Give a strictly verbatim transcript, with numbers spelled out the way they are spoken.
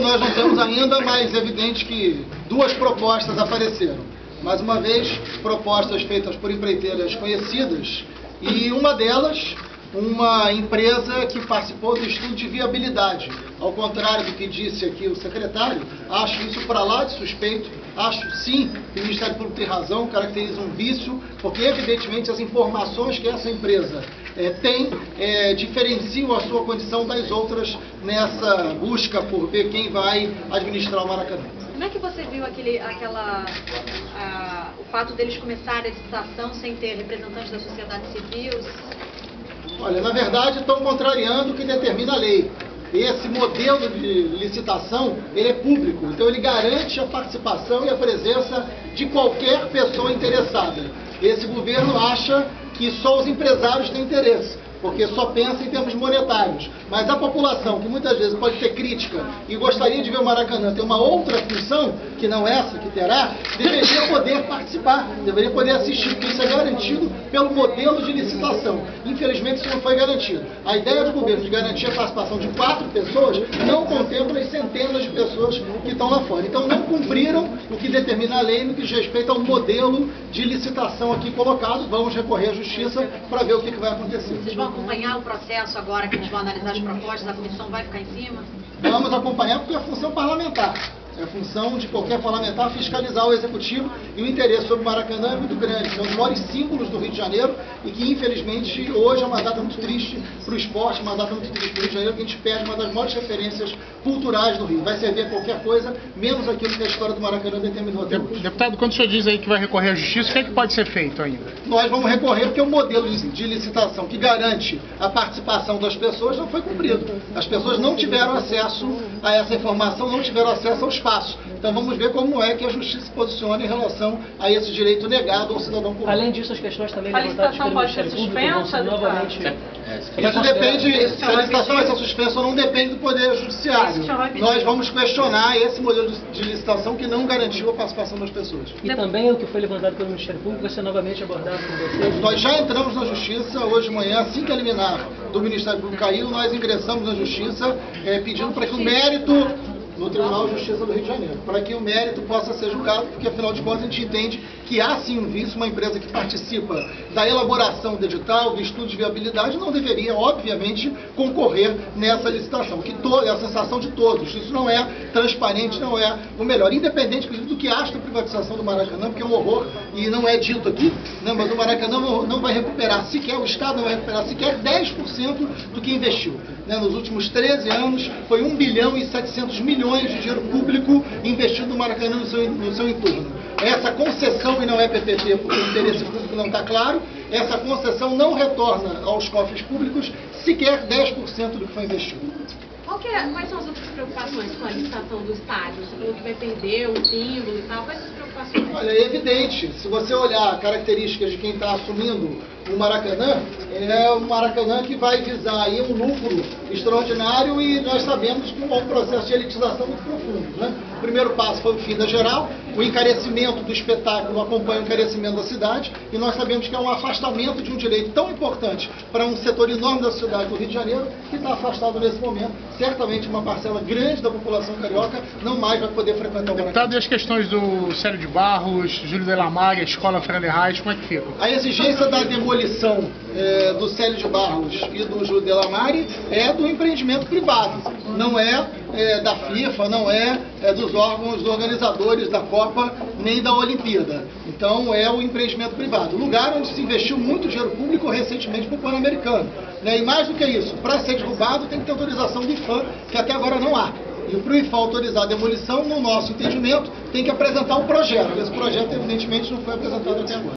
nós não temos ainda, mas é evidente que duas propostas apareceram. Mais uma vez, propostas feitas por empreiteiras conhecidas, e uma delas, uma empresa que participou do estudo de viabilidade. Ao contrário do que disse aqui o secretário, acho isso para lá de suspeito. Acho sim que o Ministério Público tem razão, caracteriza um vício, porque evidentemente as informações que essa empresa é, tem é, diferenciam a sua condição das outras nessa busca por ver quem vai administrar o Maracanã. Como é que você viu aquele, aquela, a, o fato deles começarem a licitação sem ter representantes da sociedade civil? Olha, na verdade estão contrariando o que determina a lei. Esse modelo de licitação, ele é público, então ele garante a participação e a presença de qualquer pessoa interessada. Esse governo acha que só os empresários têm interesse, porque só pensa em termos monetários. Mas a população, que muitas vezes pode ter crítica e gostaria de ver o Maracanã ter uma outra função, que não essa que terá, deveria poder participar, deveria poder assistir, porque isso é garantido pelo modelo de licitação. Infelizmente isso não foi garantido. A ideia do governo de garantir a participação de quatro pessoas não contempla as centenas de pessoas que estão lá fora. Então não cumpriram o que determina a lei no que diz respeito ao modelo de licitação aqui colocado. Vamos recorrer à justiça para ver o que, que vai acontecer. Vocês vão acompanhar o processo agora que eles vão analisar as propostas, a comissão vai ficar em cima? Vamos acompanhar porque é função parlamentar. É função de qualquer parlamentar fiscalizar o executivo, e o interesse sobre o Maracanã é muito grande. São os maiores símbolos do Rio de Janeiro e que, infelizmente, hoje é uma data muito triste para o esporte, uma data muito triste para o Rio de Janeiro, que a gente perde uma das maiores referências culturais do Rio. Vai servir a qualquer coisa, menos aquilo que a história do Maracanã determinou até hoje. Deputado, quando o senhor diz aí que vai recorrer à justiça, o que é que pode ser feito ainda? Nós vamos recorrer porque o modelo de licitação que garante a participação das pessoas não foi cumprido. As pessoas não tiveram acesso a essa informação, não tiveram acesso ao espaço. Então vamos ver como é que a justiça se posiciona em relação a esse direito negado ao cidadão comum. Além disso, as questões também a levantadas pelo Ministério Público vão ser novamente... Isso depende, se a licitação vai ser suspensa ou não, depende do Poder Judiciário. Nós vamos questionar esse modelo de licitação que não garantiu a participação das pessoas. E também o que foi levantado pelo Ministério Público vai ser novamente abordado com vocês? Nós já entramos na Justiça hoje de manhã, assim que a liminar do Ministério Público caiu, nós ingressamos na Justiça é, pedindo para que o mérito no Tribunal de Justiça do Rio de Janeiro, para que o mérito possa ser julgado, porque afinal de contas a gente entende que há sim um vício. Uma empresa que participa da elaboração do edital, do estudo de viabilidade, não deveria, obviamente, concorrer nessa licitação, que toda, é a sensação de todos. Isso não é transparente, não é o melhor, independente do que acha da privatização do Maracanã, porque é um horror e não é dito aqui, né, mas o Maracanã não, não vai recuperar sequer, o Estado não vai recuperar sequer dez por cento do que investiu. Né, nos últimos treze anos, foi um bilhão e setecentos milhões de dinheiro público investido no Maracanã no seu, no seu entorno. Essa concessão, e não é P P P, porque o interesse público não está claro, essa concessão não retorna aos cofres públicos sequer dez por cento do que foi investido. Qual que é, quais são as outras preocupações com a licitação do estádio? Você falou que vai perder o símbolo e tal. Quais são as preocupações? Olha, é evidente. Se você olhar características de quem está assumindo o Maracanã, é um Maracanã que vai visar aí um lucro extraordinário, e nós sabemos que há um processo de elitização muito profundo. Né? O primeiro passo foi o fim da geral, o encarecimento do espetáculo acompanha o encarecimento da cidade, e nós sabemos que é um afastamento de um direito tão importante para um setor enorme da cidade do Rio de Janeiro, que está afastado nesse momento. Certamente uma parcela grande da população carioca não mais vai poder frequentar o Maracanã. Deputado, e as questões do Célio de Barros, Júlio Delamare, a Escola Fernando Reis, como é que ficam? A exigência da demolição é, do Célio de Barros e do Júlio Delamare é do empreendimento privado, não é, é da FIFA, não é, é dos órgãos organizadores da Copa nem da Olimpíada. Então é o empreendimento privado, lugar onde se investiu muito dinheiro público recentemente para o Pan-Americano. Né? E mais do que isso, para ser derrubado tem que ter autorização do I F A M, que até agora não há. E para o I F A M autorizar a demolição, no nosso entendimento, tem que apresentar um projeto. Esse projeto, evidentemente, não foi apresentado até agora.